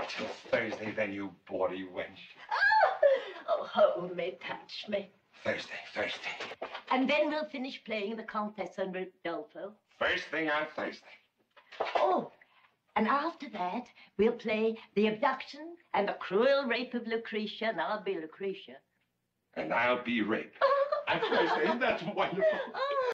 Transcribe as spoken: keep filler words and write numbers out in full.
till Thursday, then, you bawdy wench. Oh, hold me, touch me. Thursday, Thursday. And then we'll finish playing the Countess and Rodolfo. First thing on Thursday. Oh, and after that, we'll play the abduction and the cruel rape of Lucretia, and I'll be Lucretia. And I'll be raped. On Thursday, isn't that wonderful?